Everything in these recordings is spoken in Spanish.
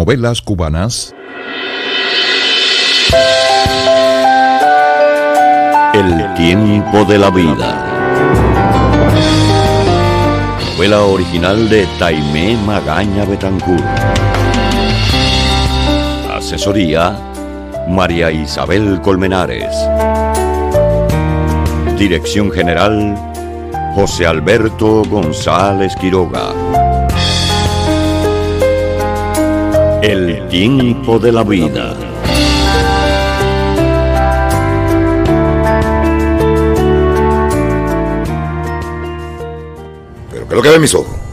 Novelas cubanas. El tiempo de la vida. Novela original de Taimé Magaña Betancourt. Asesoría: María Isabel Colmenares. Dirección general: José Alberto González Quiroga. El tiempo de la vida. ¿Pero qué es lo que ven mis ojos?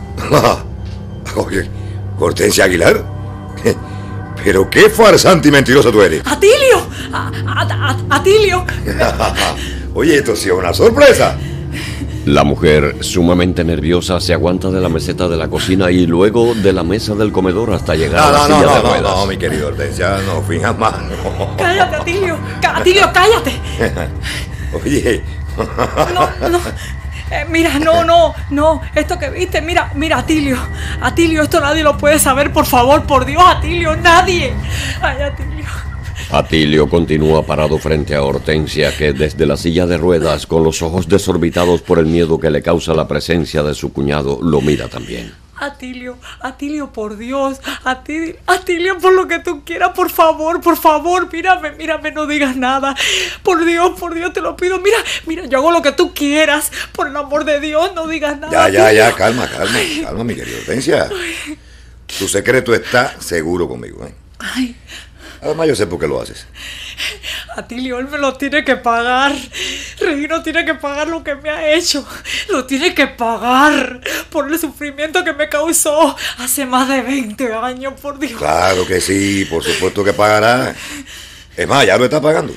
Oye, Hortensia Aguilar. Pero qué farsante y mentirosa tú eres. ¡Atilio! ¡Atilio! Oye, esto sí es una sorpresa. La mujer, sumamente nerviosa, se aguanta de la meseta de la cocina y luego de la mesa del comedor hasta llegar a la silla de ruedas. No, mi querido Hortensia, no finjas más. No. ¡Cállate, Atilio! ¡Atilio, cállate! Oye. No. Mira, no. Esto que viste, mira, Atilio. Atilio, esto nadie lo puede saber, por favor, por Dios, Atilio, nadie. Ay, Atilio. Atilio continúa parado frente a Hortensia, que desde la silla de ruedas, con los ojos desorbitados por el miedo que le causa la presencia de su cuñado, lo mira también. Atilio, por Dios, Atilio, por lo que tú quieras, por favor, mírame, no digas nada. Por Dios, te lo pido, mira, yo hago lo que tú quieras, por el amor de Dios, no digas nada. Ya, calma, mi querida Hortensia. Tu secreto está seguro conmigo, ¿eh? Ay. Además, yo sé por qué lo haces. Atilio, él me lo tiene que pagar. Regino tiene que pagar lo que me ha hecho. Lo tiene que pagar por el sufrimiento que me causó hace más de 20 años, por Dios. Claro que sí, por supuesto que pagará. Es más, ya lo está pagando.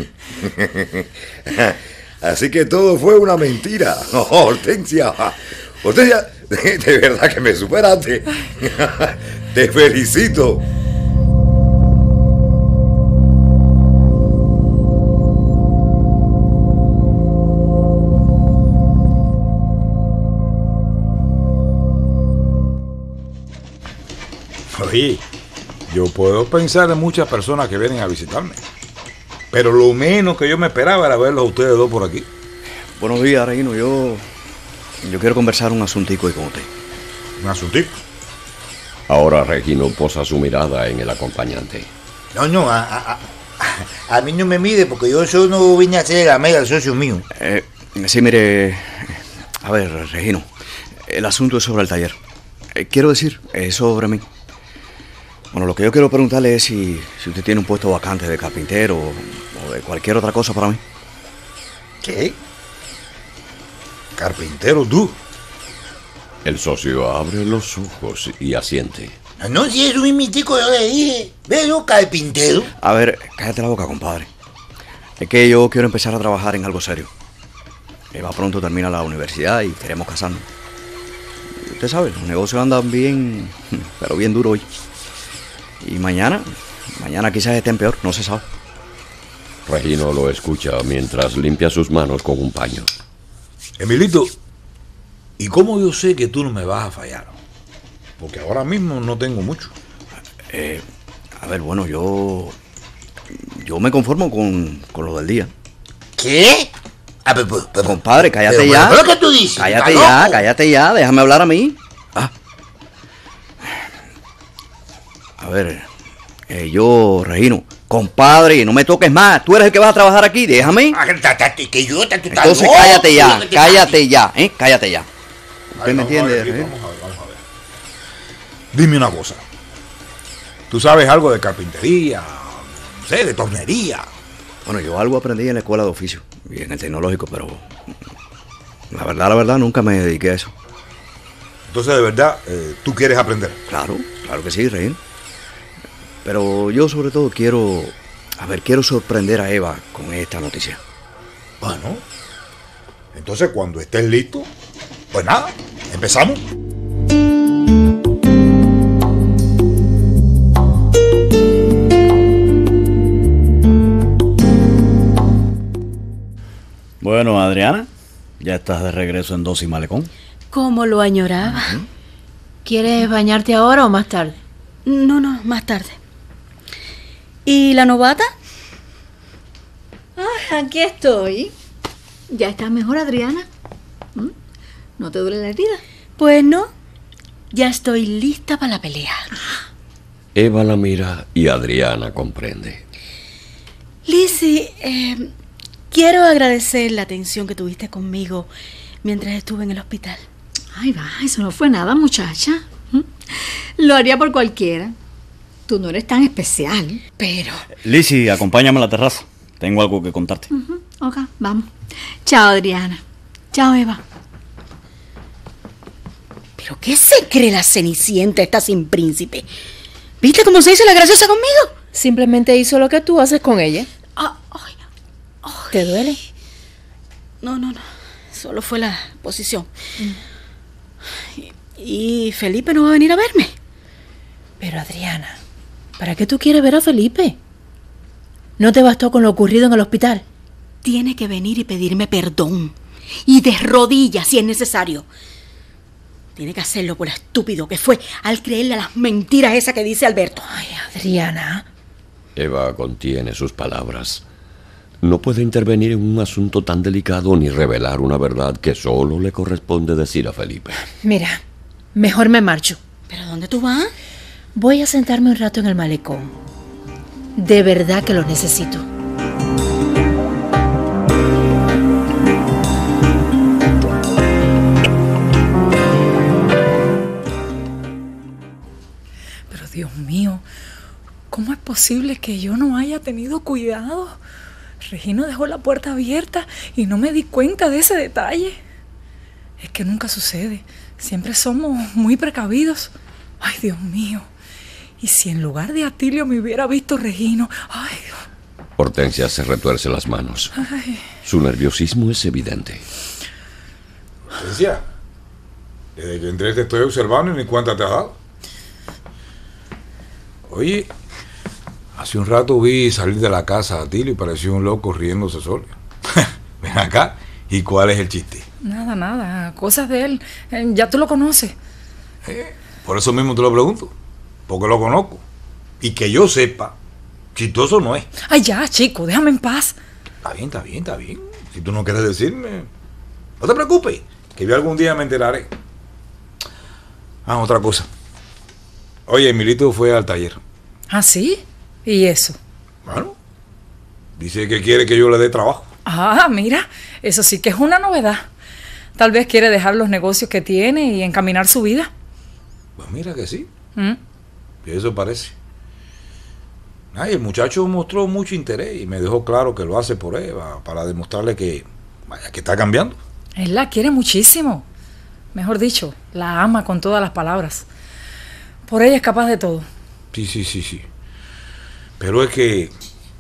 Así que todo fue una mentira. Hortensia, de verdad que me superaste. Te felicito. Oye, yo puedo pensar en muchas personas que vienen a visitarme, pero lo menos que yo me esperaba era verlos a ustedes dos por aquí. Buenos días, Regino. Yo quiero conversar un asuntico ahí con usted. ¿Un asuntico? Ahora Regino posa su mirada en el acompañante. No, a mí no me mide porque yo solo no vine a hacer la mega al socio mío. Sí, mire, a ver, Regino, el asunto es sobre el taller. Quiero decir, es sobre mí. Bueno, lo que yo quiero preguntarle es si usted tiene un puesto vacante de carpintero o de cualquier otra cosa para mí. ¿Qué? ¿Carpintero tú? El socio abre los ojos y asiente. No, si es un mimitico, yo le dije. ¿Veo carpintero? A ver, cállate la boca, compadre. Es que yo quiero empezar a trabajar en algo serio. Va pronto termina la universidad y queremos casarnos. Usted sabe, los negocios andan bien, pero bien duro hoy. Y mañana quizás estén peor, no se sabe. Regino lo escucha mientras limpia sus manos con un paño. Emilito, ¿y cómo yo sé que tú no me vas a fallar? Porque ahora mismo no tengo mucho. A ver, bueno, yo me conformo con lo del día. ¿Qué? Compadre, cállate ya. ¿Pero qué tú dices? Cállate ya, déjame hablar a mí. A ver, yo, Regino, compadre, no me toques más. Tú eres el que vas a trabajar aquí, déjame. Entonces cállate ya. Cállate ya. ¿Usted me entiende, Regino? Vamos a ver. Dime una cosa. ¿Tú sabes algo de carpintería? No sé, de tornería. Bueno, yo algo aprendí en la escuela de oficio y en el tecnológico, pero la verdad, nunca me dediqué a eso. Entonces, de verdad, ¿tú quieres aprender? Claro que sí, Regino. Pero yo sobre todo quiero sorprender a Eva con esta noticia. Bueno, entonces cuando estés listo, pues nada, empezamos. Bueno, Adriana, ya estás de regreso en Dos y Malecón. ¿Cómo lo añoraba? ¿Quieres bañarte ahora o más tarde? No, más tarde. ¿Y la novata? Aquí estoy. ¿Ya estás mejor, Adriana? ¿No te duele la herida? Pues no. Ya estoy lista para la pelea. Eva la mira y Adriana comprende. Lizzie, quiero agradecer la atención que tuviste conmigo mientras estuve en el hospital. Ay, va, eso no fue nada, muchacha. Lo haría por cualquiera. Tú no eres tan especial. Pero... Lizzie, acompáñame a la terraza. Tengo algo que contarte. Ok, vamos. Chao, Adriana. Chao, Eva. ¿Pero qué se cree la Cenicienta esta sin príncipe? ¿Viste cómo se hizo la graciosa conmigo? Simplemente hizo lo que tú haces con ella. Ay. ¿Te duele? No. Solo fue la posición. Y Felipe no va a venir a verme. Pero Adriana, ¿para qué tú quieres ver a Felipe? ¿No te bastó con lo ocurrido en el hospital? Tiene que venir y pedirme perdón. Y de rodillas si es necesario. Tiene que hacerlo por lo estúpido que fue al creerle a las mentiras esas que dice Alberto. Ay, Adriana. Eva contiene sus palabras. No puede intervenir en un asunto tan delicado ni revelar una verdad que solo le corresponde decir a Felipe. Mira, mejor me marcho. ¿Pero dónde tú vas? Voy a sentarme un rato en el malecón. De verdad que lo necesito. Pero Dios mío, ¿cómo es posible que yo no haya tenido cuidado? Regino dejó la puerta abierta y no me di cuenta de ese detalle. Es que nunca sucede. Siempre somos muy precavidos. Ay, Dios mío. ¿Y si en lugar de Atilio me hubiera visto Regino? Ay, Dios. Hortensia se retuerce las manos. Ay. Su nerviosismo es evidente. Hortensia, desde que entré te estoy observando y ni cuenta te has dado. Oye, hace un rato vi salir de la casa a Atilio y pareció un loco riéndose solo. Ven acá, ¿y cuál es el chiste? Nada, cosas de él. Ya tú lo conoces. Por eso mismo te lo pregunto, porque lo conozco. Y que yo sepa, chistoso no es. Ay, ya, chico, déjame en paz. Está bien. Si tú no quieres decirme, no te preocupes, que yo algún día me enteraré. Otra cosa. Oye, Emilito fue al taller. ¿Ah, sí? ¿Y eso? Bueno, dice que quiere que yo le dé trabajo. Mira, eso sí que es una novedad. Tal vez quiere dejar los negocios que tiene y encaminar su vida. Pues mira que sí. Y eso parece. El muchacho mostró mucho interés y me dejó claro que lo hace por Eva, para demostrarle que está cambiando. Él la quiere muchísimo. Mejor dicho, la ama con todas las palabras. Por ella es capaz de todo. Sí. Pero es que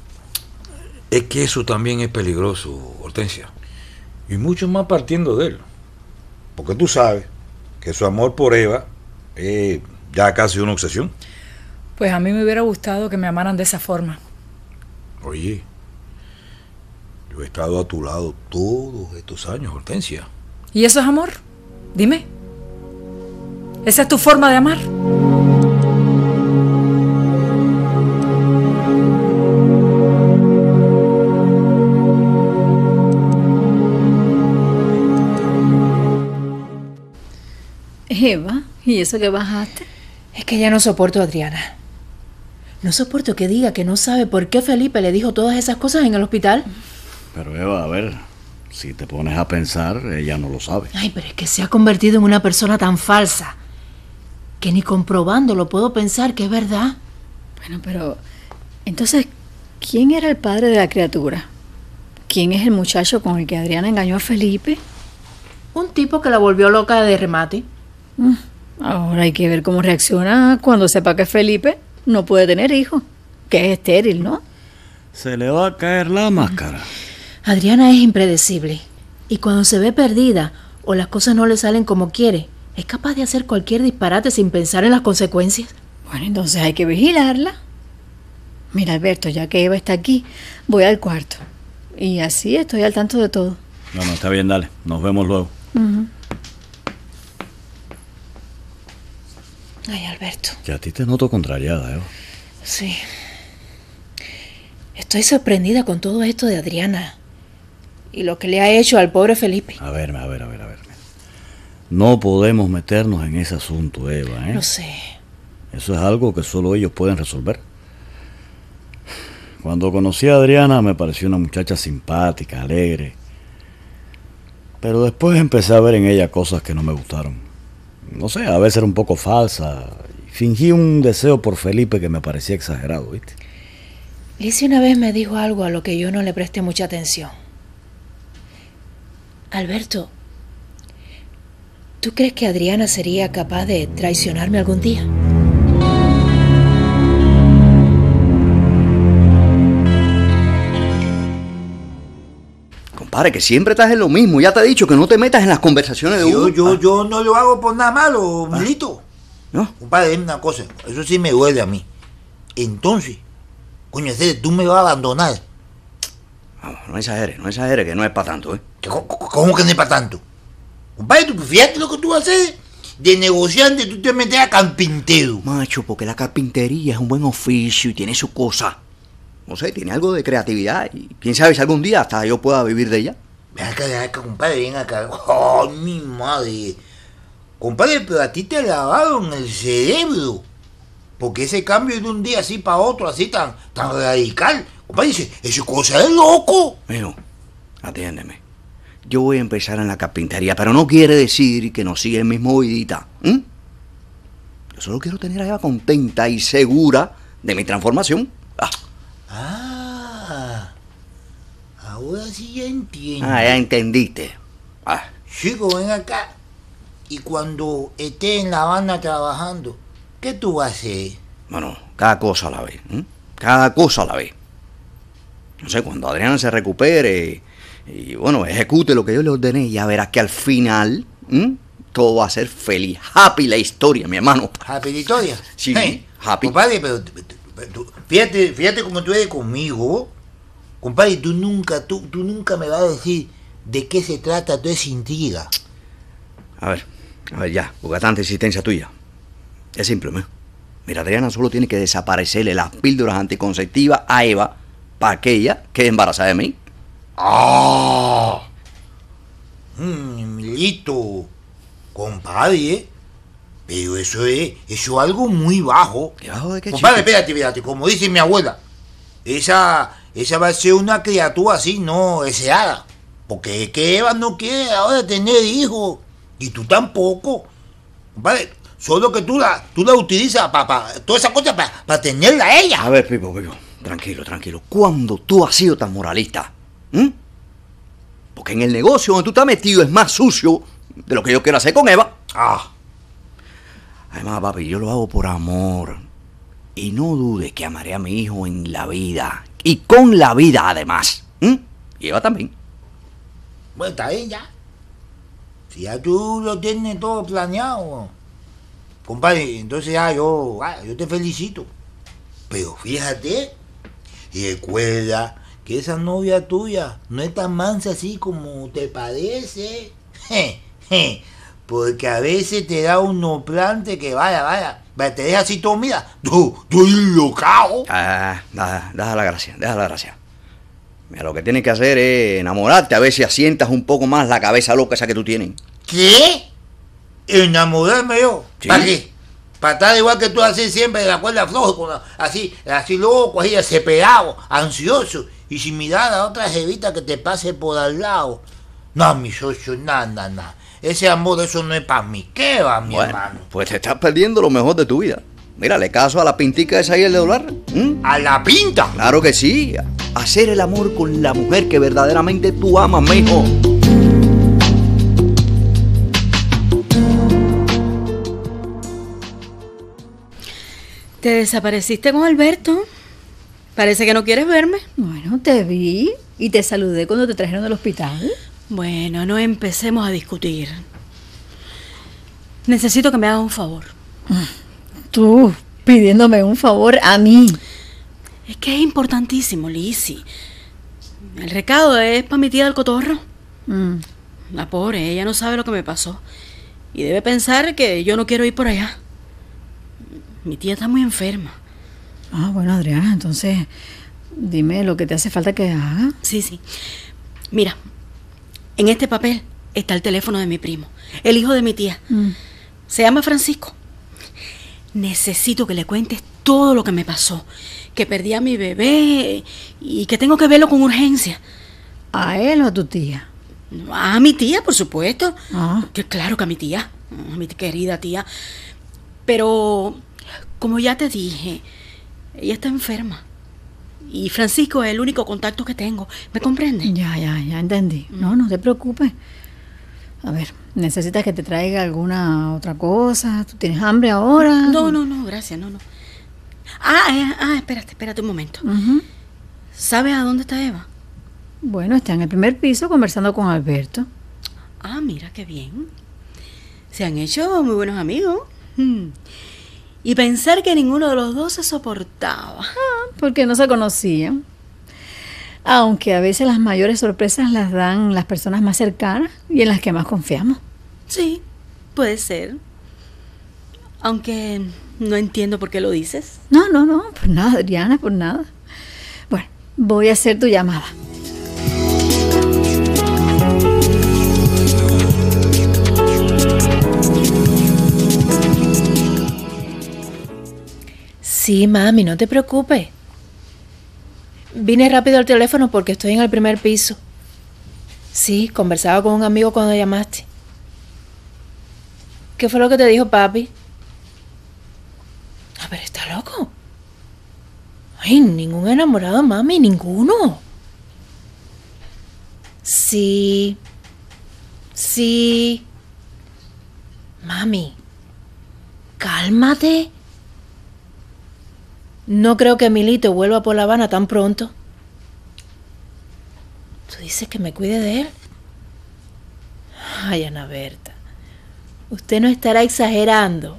eso también es peligroso, Hortensia. Y mucho más partiendo de él. Porque tú sabes que su amor por Eva es ya casi una obsesión. Pues a mí me hubiera gustado que me amaran de esa forma. Oye, yo he estado a tu lado todos estos años, Hortensia. ¿Y eso es amor? Dime. ¿Esa es tu forma de amar? Eva, ¿y eso que bajaste? Es que ya no soporto a Adriana. No soporto que diga que no sabe por qué Felipe le dijo todas esas cosas en el hospital. Pero Eva, a ver, si te pones a pensar, ella no lo sabe. Ay, pero es que se ha convertido en una persona tan falsa que ni comprobándolo puedo pensar que es verdad. Bueno, pero entonces, ¿quién era el padre de la criatura? ¿Quién es el muchacho con el que Adriana engañó a Felipe? Un tipo que la volvió loca de remate. Ahora hay que ver cómo reacciona cuando sepa que Felipe no puede tener hijos, que es estéril, ¿no? Se le va a caer la máscara. Adriana es impredecible y cuando se ve perdida o las cosas no le salen como quiere, es capaz de hacer cualquier disparate sin pensar en las consecuencias. Bueno, entonces hay que vigilarla. Mira, Alberto, ya que Eva está aquí, voy al cuarto. Y así estoy al tanto de todo. No, está bien, dale. Nos vemos luego. Ay, Alberto. ¿Qué? Ya a ti te noto contrariada, Eva. Sí. Estoy sorprendida con todo esto de Adriana y lo que le ha hecho al pobre Felipe. A ver. No podemos meternos en ese asunto, Eva, ¿eh? Lo sé. Eso es algo que solo ellos pueden resolver. Cuando conocí a Adriana me pareció una muchacha simpática, alegre. Pero después empecé a ver en ella cosas que no me gustaron. No sé, a veces era un poco falsa. Fingí un deseo por Felipe que me parecía exagerado, ¿viste? Lizzie una vez me dijo algo a lo que yo no le presté mucha atención. Alberto, ¿tú crees que Adriana sería capaz de traicionarme algún día? Compadre, que siempre estás en lo mismo. Ya te he dicho que no te metas en las conversaciones de uno. Yo no lo hago por nada malo, Milito. ¿No? Compadre, dime una cosa, eso sí me duele a mí. Entonces, coño, tú me vas a abandonar. Vamos, no exageres, que no es para tanto, ¿eh? ¿Cómo que no es para tanto? Compadre, tú fíjate lo que tú haces. De negociante tú te metes a carpintero. Macho, porque la carpintería es un buen oficio y tiene su cosa. No sé, tiene algo de creatividad y quién sabe si algún día hasta yo pueda vivir de ella. Ven acá, compadre, ven acá. ¡Oh, mi madre! Compadre, pero a ti te lavaron el cerebro. Porque ese cambio de un día así para otro, así tan radical. Compadre, dice, eso es cosa de loco. Mijo, atiéndeme. Yo voy a empezar en la carpintería, pero no quiere decir que nos siga en mismo vidita. Yo solo quiero tener a Eva contenta y segura de mi transformación. Ahora sí ya entiendo. Ya entendiste. Chico, ven acá. Y cuando esté en La Habana trabajando, ¿qué tú vas a hacer? Bueno, cada cosa a la vez. Cada cosa a la vez. No sé, cuando Adriana se recupere y bueno, ejecute lo que yo le ordené, ya verás que al final todo va a ser feliz. Happy la historia, mi hermano. ¿Happy la historia? Sí, happy. Compadre, pero fíjate cómo tú eres conmigo. Compadre, tú nunca me vas a decir de qué se trata toda esa intriga. A ver ya, porque tanta insistencia tuya. Es simple, ¿no? Mira, Adriana solo tiene que desaparecerle las píldoras anticonceptivas a Eva para que ella quede embarazada de mí. Milito, compadre, pero eso es algo muy bajo. ¿Qué bajo de qué, compadre, chico? espérate, como dice mi abuela, esa va a ser una criatura así no deseada. Porque es que Eva no quiere ahora tener hijos. Y tú tampoco. Compadre, solo que tú la utilizas para toda esa cosa para tenerla a ella. A ver, Pipo, tranquilo. ¿Cuándo tú has sido tan moralista? Porque en el negocio donde tú estás metido es más sucio de lo que yo quiero hacer con Eva. Además, papi, yo lo hago por amor. Y no dudes que amaré a mi hijo en la vida. Y con la vida, además. Y Eva también. Bueno, está bien ya. Si ya tú lo tienes todo planeado. Compadre, entonces ya yo te felicito. Pero fíjate, y recuerda que esa novia tuya no es tan mansa así como te parece. Porque a veces te da unos plantes que vaya, te deja así todo, mira, tú enlocado. Deja la gracia. Mira, lo que tienes que hacer es enamorarte, a ver si asientas un poco más la cabeza loca esa que tú tienes. ¿Qué? ¿Enamorarme yo? ¿Sí? ¿Para qué? Para estar igual que tú así siempre de la cuerda floja, así loco, así desesperado, ansioso, y sin mirar a otra jevita que te pase por al lado. No, mi socio, nada. Ese amor, eso no es para mí. ¿Qué va, mi hermano? Pues te estás perdiendo lo mejor de tu vida. Mírale caso a la pintica esa ahí, el de dólar. ¿A la pinta? Claro que sí. Hacer el amor con la mujer que verdaderamente tú amas, mijo. ¿Te desapareciste con Alberto? Parece que no quieres verme. Bueno, te vi y te saludé cuando te trajeron del hospital. Bueno, no empecemos a discutir. Necesito que me hagas un favor. Tú pidiéndome un favor a mí. Es que es importantísimo, Lizzie. El recado es para mi tía del Cotorro. La pobre, ella no sabe lo que me pasó. Y debe pensar que yo no quiero ir por allá. Mi tía está muy enferma. Ah, bueno, Adriana, entonces dime lo que te hace falta que haga. Sí. Mira, en este papel está el teléfono de mi primo, el hijo de mi tía. Se llama Francisco. Necesito que le cuentes todo lo que me pasó, que perdí a mi bebé y que tengo que verlo con urgencia. ¿A él o a tu tía? A mi tía, por supuesto. Ah. Que claro que a mi tía, a mi querida tía. Pero, como ya te dije, ella está enferma. Y Francisco es el único contacto que tengo. ¿Me comprendes? Ya entendí. No te preocupes. A ver, ¿necesitas que te traiga alguna otra cosa? ¿Tú tienes hambre ahora? No, gracias, no. Espérate un momento. ¿Sabes a dónde está Eva? Bueno, está en el primer piso conversando con Alberto. Ah, mira, qué bien. Se han hecho muy buenos amigos. Y pensar que ninguno de los dos se soportaba. Porque no se conocían. Aunque a veces las mayores sorpresas las dan las personas más cercanas y en las que más confiamos. Sí, puede ser. Aunque no entiendo por qué lo dices. No, por nada, Adriana, por nada. Bueno, voy a hacer tu llamada. Sí, mami, no te preocupes. Vine rápido al teléfono porque estoy en el primer piso. Sí, conversaba con un amigo cuando llamaste. ¿Qué fue lo que te dijo papi? A ver, ¿está loco? Ay, ningún enamorado, mami, ninguno. Sí. Mami, cálmate. No creo que Emilito vuelva por La Habana tan pronto. ¿Tú dices que me cuide de él? Ay, Ana Berta, usted no estará exagerando.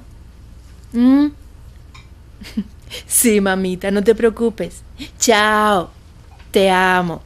Sí, mamita, no te preocupes. Chao, te amo.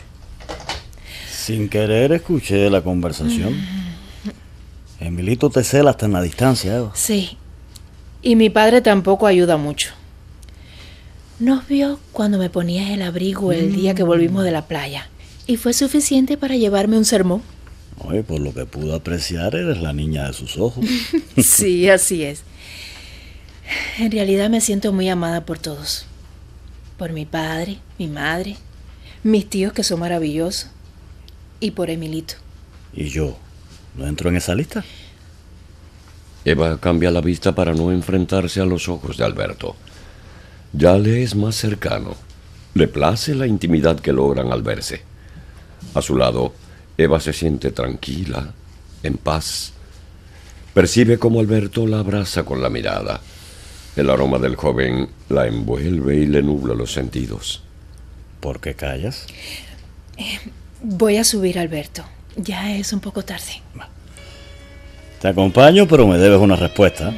Sin querer escuché la conversación. Emilito te cela hasta en la distancia, Eva. Sí, y mi padre tampoco ayuda mucho. Nos vio cuando me ponías el abrigo el día que volvimos de la playa y fue suficiente para llevarme un sermón. Oye, por lo que pude apreciar, eres la niña de sus ojos. Sí, así es. En realidad me siento muy amada por todos. Por mi padre, mi madre, mis tíos que son maravillosos y por Emilito. ¿Y yo? ¿No entro en esa lista? Eva cambia la vista para no enfrentarse a los ojos de Alberto. Ya le es más cercano. Le place la intimidad que logran al verse. A su lado, Eva se siente tranquila, en paz. Percibe cómo Alberto la abraza con la mirada. El aroma del joven la envuelve y le nubla los sentidos. ¿Por qué callas? Voy a subir, Alberto. Ya es un poco tarde. Te acompaño, pero me debes una respuesta.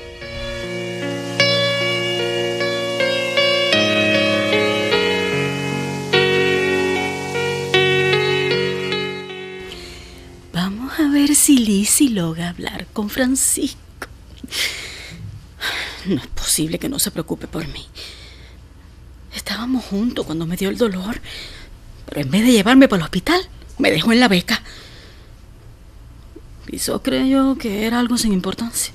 Vamos a ver si Lizzy logra hablar con Francisco. No es posible que no se preocupe por mí. Estábamos juntos cuando me dio el dolor, pero en vez de llevarme para el hospital, me dejó en la beca. Quizás creyó que era algo sin importancia.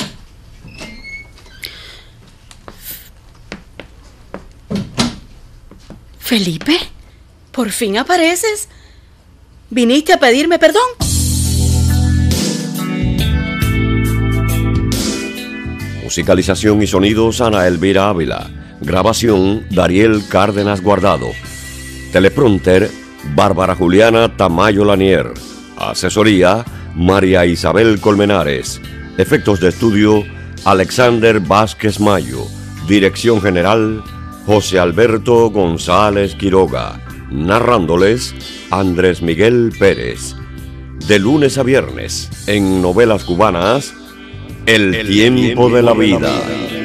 Felipe, ¿por fin apareces? ¿Viniste a pedirme perdón? Musicalización y sonidos, Ana Elvira Ávila. Grabación, Dariel Cárdenas Guardado. Teleprompter, Bárbara Juliana Tamayo Lanier. Asesoría, María Isabel Colmenares. Efectos de estudio, Alexander Vázquez Mayo. Dirección general, José Alberto González Quiroga. Narrándoles, Andrés Miguel Pérez. De lunes a viernes, en Novelas Cubanas, El tiempo de la vida.